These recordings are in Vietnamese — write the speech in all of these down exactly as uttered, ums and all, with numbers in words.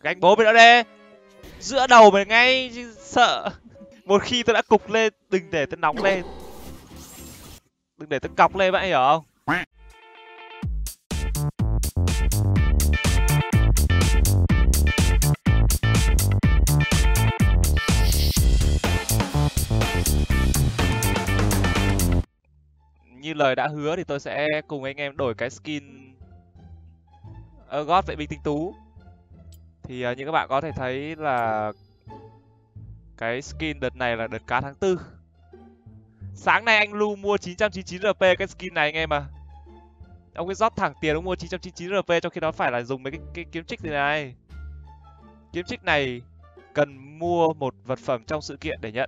Gánh bố mày nữa đi. Giữa đầu mày ngay chứ sợ. Một khi tôi đã cục lên, đừng để tôi nóng lên. Đừng để tôi cọc lên vậy hiểu không? Như lời đã hứa thì tôi sẽ cùng anh em đổi cái skin God vệ binh tinh tú. Thì uh, như các bạn có thể thấy là cái skin đợt này là đợt cá tháng tư. Sáng nay anh Lu mua chín trăm chín mươi chín rờ pê cái skin này anh em à. Ông ấy rót thẳng tiền ông mua chín trăm chín mươi chín rờ pê trong khi đó phải là dùng mấy cái, cái kiếm trích này. Kiếm trích này cần mua một vật phẩm trong sự kiện để nhận.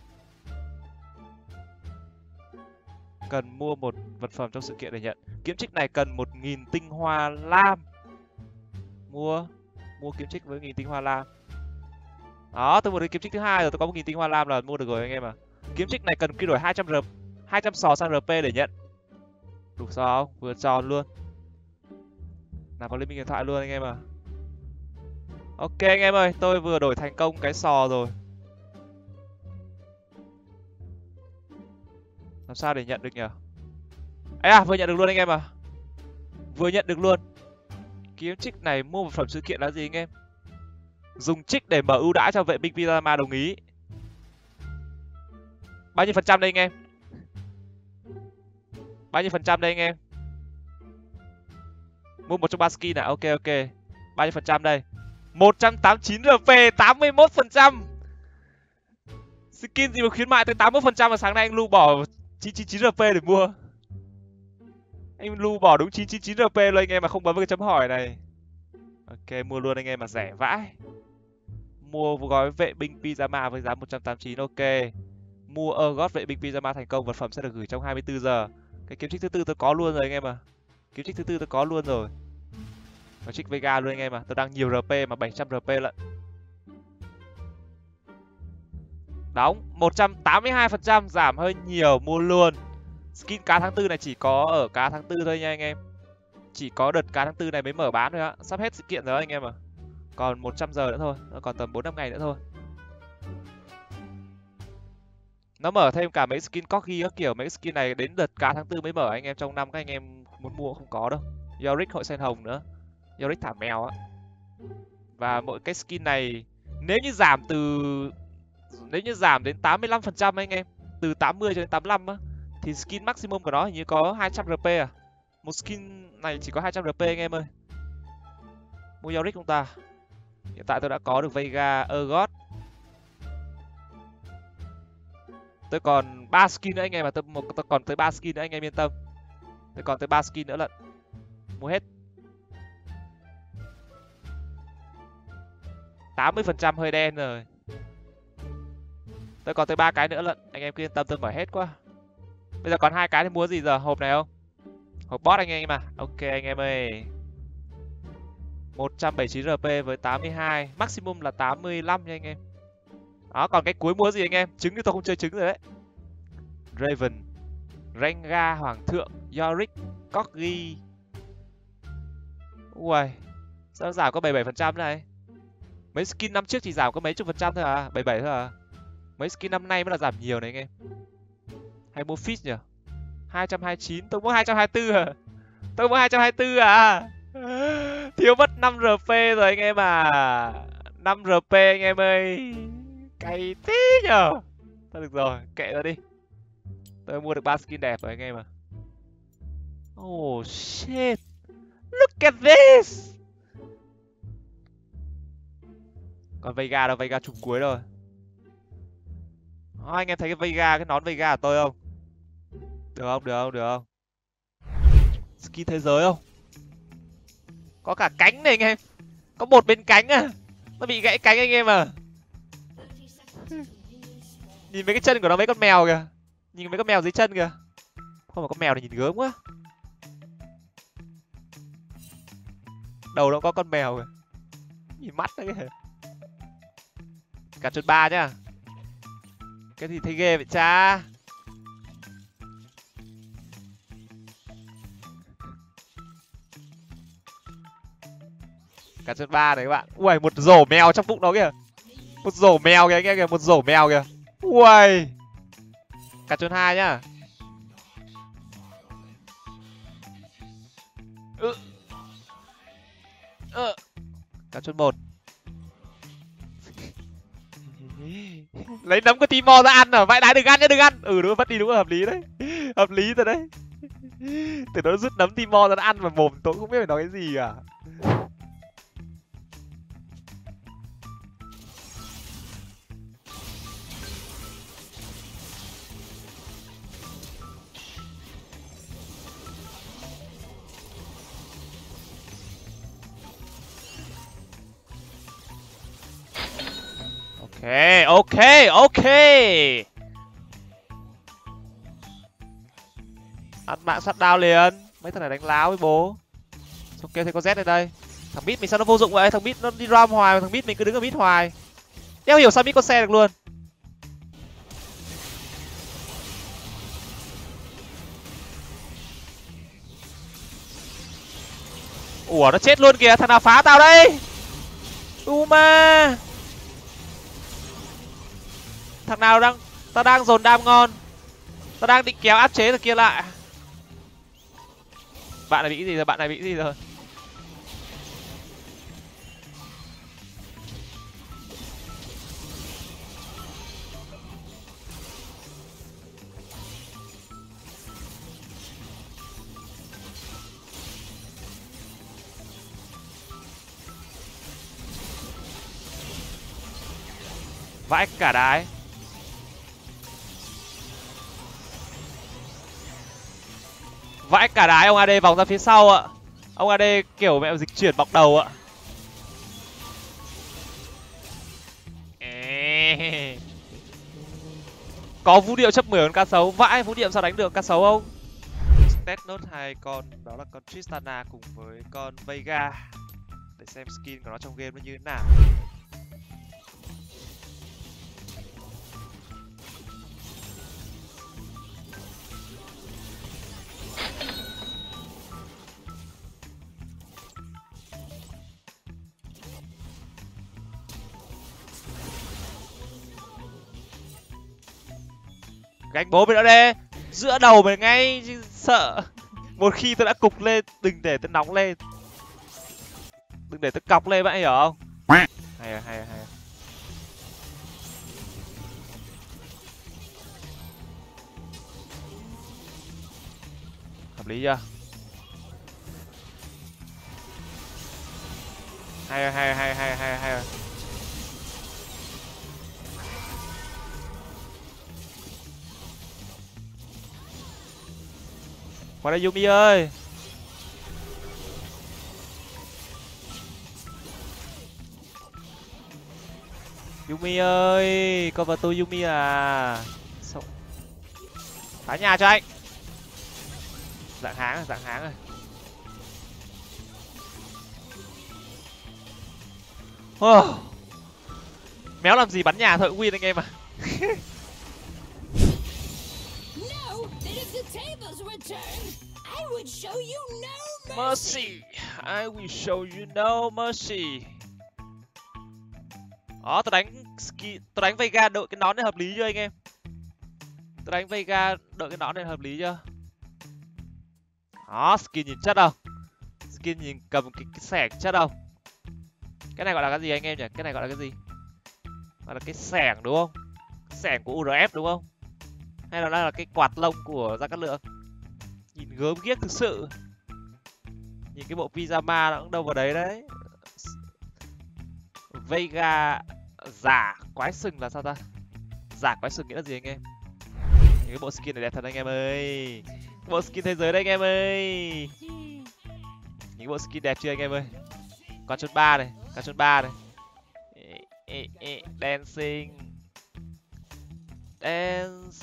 Cần mua một vật phẩm trong sự kiện để nhận. Kiếm trích này cần một nghìn tinh hoa lam. Mua mua kiếm trích với nghìn tinh hoa lam. Đó, tôi mua đến kiếm trích thứ hai rồi, tôi có một nghìn tinh hoa lam là mua được rồi anh em à. Kiếm trích này cần quy đổi hai trăm r hai trăm sò sang rờ pê để nhận. Đủ sò không? Vừa tròn luôn. Nào vào liên minh điện thoại luôn anh em à. Ok anh em ơi, tôi vừa đổi thành công cái sò rồi. Làm sao để nhận được nhỉ? Ấy à, vừa nhận được luôn anh em à. Vừa nhận được luôn. Kiếm trích này mua một phẩm sự kiện là gì anh em? Dùng trích để mở ưu đãi cho vệ binh Pyjama đồng ý. Bao nhiêu phần trăm đây anh em? Bao nhiêu phần trăm đây anh em? Mua một trong ba skin à? Ok ok. Bao nhiêu phần trăm đây? một trăm tám mươi chín rờ pê, tám mươi mốt phần trăm. Skin gì mà khuyến mại tới tám mươi mốt phần trăm mà sáng nay anh Lu bỏ chín trăm chín mươi chín rờ pê để mua. Anh Lu bỏ đúng chín trăm chín mươi chín rờ pê luôn anh em mà không bấm vào cái chấm hỏi này. Ok, mua luôn anh em mà rẻ vãi. Mua gói vệ binh Pyjama với giá một trăm tám mươi chín, ok. Mua Urgot vệ binh Pyjama thành công, vật phẩm sẽ được gửi trong hai mươi tư giờ. Cái kiếm trích thứ tư tôi có luôn rồi anh em à. Kiếm trích thứ tư tôi có luôn rồi. Và trích Vega luôn anh em à, tôi đang nhiều rờ pê mà bảy trăm rờ pê lận. Đóng một trăm tám mươi hai phần trăm, giảm hơi nhiều, mua luôn. Skin cá tháng tư này chỉ có ở cá tháng tư thôi nha anh em. Chỉ có đợt cá tháng tư này mới mở bán thôi á, sắp hết sự kiện rồi anh em à. Còn một trăm giờ nữa thôi, còn tầm bốn năm ngày nữa thôi. Nó mở thêm cả mấy skin corgi các kiểu, mấy skin này đến đợt cá tháng tư mới mở anh em, trong năm các anh em muốn mua không có đâu. Yorick hội sen hồng nữa. Yorick thả mèo á. Và mỗi cái skin này nếu như giảm từ nếu như giảm đến tám mươi lăm phần trăm anh em, từ tám mươi cho đến tám mươi lăm á, thì skin maximum của nó hình như có hai trăm rờ pê à. Một skin này chỉ có hai trăm rờ pê anh em ơi. Mua Yorick không ta? Hiện tại tôi đã có được Vega, Urgot. Tôi còn ba skin nữa anh em mà, tôi, một, tôi còn tới ba skin nữa anh em yên tâm. Tôi còn tới ba skin nữa lận. Mua hết. tám mươi phần trăm hơi đen rồi. Tôi còn tới ba cái nữa lận, anh em cứ yên tâm, tôi mở hết quá. Bây giờ còn hai cái thì mua gì giờ? Hộp này không? Hộp boss anh em à. Ok anh em ơi. một trăm bảy mươi chín rờ pê với tám mươi hai, maximum là tám mươi lăm nha anh em. Đó, còn cái cuối mua gì anh em? Trứng thì tôi không chơi trứng rồi đấy. Raven, Rengar, Hoàng thượng, Yorick, Corgi. Ui, sao giảm có bảy mươi bảy phần trăm này? Mấy skin năm trước chỉ giảm có mấy chục phần trăm thôi à, bảy mươi bảy thôi à. Mấy skin năm nay mới là giảm nhiều này anh em. Hay mua fish nhỉ? hai trăm hai mươi chín, tôi mua hai trăm hai mươi tư à. Tôi mua hai trăm hai mươi tư à. Thiếu mất năm rờ pê rồi anh em à. năm rờ pê anh em ơi. Cay tí nhờ. Thôi được rồi, kệ nó đi. Tôi mua được ba skin đẹp rồi anh em à. Oh shit. Look at this. Còn Vega đâu, Vega chục cuối rồi. Oh, anh em thấy cái Vega, cái nón Vega của tôi không? Được không, được không, được không? Skin thế giới không? Có cả cánh này anh em. Có một bên cánh à. Nó bị gãy cánh anh em à. Nhìn mấy cái chân của nó, mấy con mèo kìa. Nhìn mấy con mèo dưới chân kìa. Không, mà con mèo này nhìn gớm quá. Đầu nó có con mèo kìa. Nhìn mắt nó kìa. Cả chốt ba nhá. Cái gì thấy ghê vậy cha. Cá chốt ba này các bạn. Ui, một rổ mèo trong bụng nó kìa. Một rổ mèo kìa anh em kìa, một rổ mèo kìa. Ui. Cá chốt hai nhá. Ừ. Ừ. Cá chốt một. Lấy nấm của Timo ra ăn à? Vãi đái, đừng ăn nhá, đừng ăn. Ừ đúng rồi, mất đi, đúng rồi, hợp lý đấy. Hợp lý rồi đấy. Từ đó rút nấm Timo ra nó ăn vào mồm, tôi cũng không biết phải nói cái gì cả. Ok, ok, ok. Ăn mạng sắt đao liền. Mấy thằng này đánh láo với bố. Ok, thấy có Z ở đây. Thằng Mít mình sao nó vô dụng vậy? Thằng Mít nó đi ram hoài mà thằng Mít mình cứ đứng ở Mít hoài. Đéo hiểu sao Mít có xe được luôn. Ủa nó chết luôn kìa, thằng nào phá tao đây? Uma. Thằng nào đang tao đang dồn đam ngon. Tao đang định kéo áp chế thằng kia lại. Bạn này bị cái gì rồi? Bạn này bị cái gì rồi? Vãi cả đái. Vãi cả đái, ông a đê vòng ra phía sau ạ. Ông a đê kiểu mẹ dịch chuyển bọc đầu ạ. Có vũ điệu chấp mười con cá sấu. Vãi, vũ điệu sao đánh được cá sấu không? Test nốt hai con, đó là con Tristana cùng với con Veiga. Để xem skin của nó trong game nó như thế nào. Gánh bố bên đó đê. Giữa đầu mày ngay chứ sợ. Một khi tôi đã cục lên, đừng để tôi nóng lên. Đừng để tôi cọc lên, bạn hiểu không? Hay à, hay à, hay à. Hợp lý chưa? Hay à, hay à, hay à, hay à, hay à, hay à. Qua đây Yumi ơi. Yumi ơi, con vào tôi Yumi à. Sao? Phá nhà cho anh. Dạng háng rồi, dạng háng rồi. Oh. Méo làm gì bắn nhà thôi cũng win anh em à. Mercy, I will show you no mercy. Đó, tôi đánh ski, tôi đánh Veiga đội cái nón này hợp lý chưa anh em? Tôi đánh Veiga đội cái nón này hợp lý chưa? Đó, skin nhìn chất không? Skin nhìn cầm cái, cái xẻng chất không? Cái này gọi là cái gì anh em nhỉ? Cái này gọi là cái gì? Gọi là cái xẻng đúng không? Xẻng của u rờ ép đúng không? Hay là nó là cái quạt lông của Gia Cát Lượng? Nhìn gớm ghiếc thực sự. Nhìn cái bộ pyjama nó cũng đâu vào đấy đấy. Veiga giả quái sừng là sao ta? Giả quái sừng nghĩa là gì anh em? Những cái bộ skin này đẹp thật anh em ơi. Bộ skin thế giới đấy anh em ơi. Những bộ skin đẹp chưa anh em ơi? Con chốt ba này, con chốt ba này. Ê, ê, ê, dancing. Dance.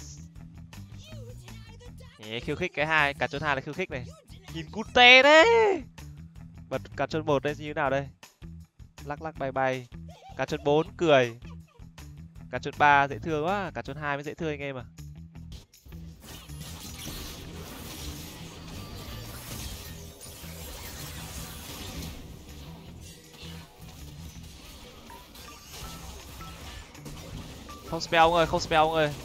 Ê, khiêu khích cái hai, cả chốt hai là khiêu khích này. Nhìn cute đấy. Bật cả chốt một đây như thế nào đây? Lắc lắc bay bay. Cả chốt bốn cười. Cả chốt ba dễ thương quá, cả chốt hai mới dễ thương anh em à. Không spell ông ơi, không spell ông ơi.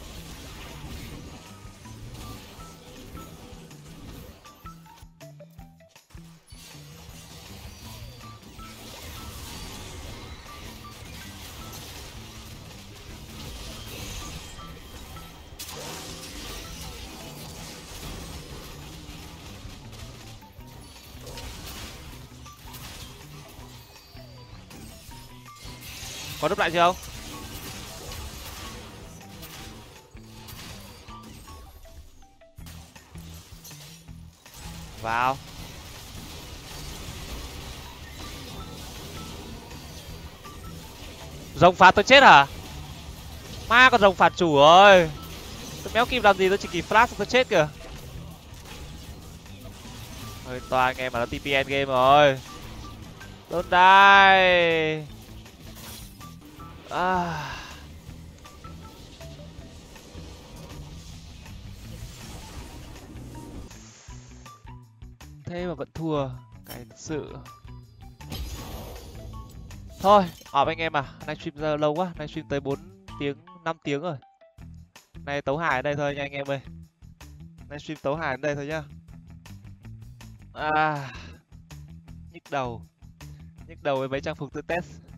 Có đúp lại chưa không? Vào. Rồng phạt tôi chết hả? Ma con rồng phạt chủ ơi. Tôi méo kịp làm gì, tôi chỉ kịp flash tôi chết kìa. Hơi toa anh em mà nó tê pê en game rồi. Don't die. À. Thế mà vẫn thua, cái sự. Thôi, họp anh em à, nay stream giờ lâu quá, nay stream tới bốn tiếng, năm tiếng rồi. Nay tấu hài ở đây thôi nha anh em ơi. Nay stream tấu hài ở đây thôi nhá. À, nhức đầu. Nhức đầu với mấy trang phục tự test.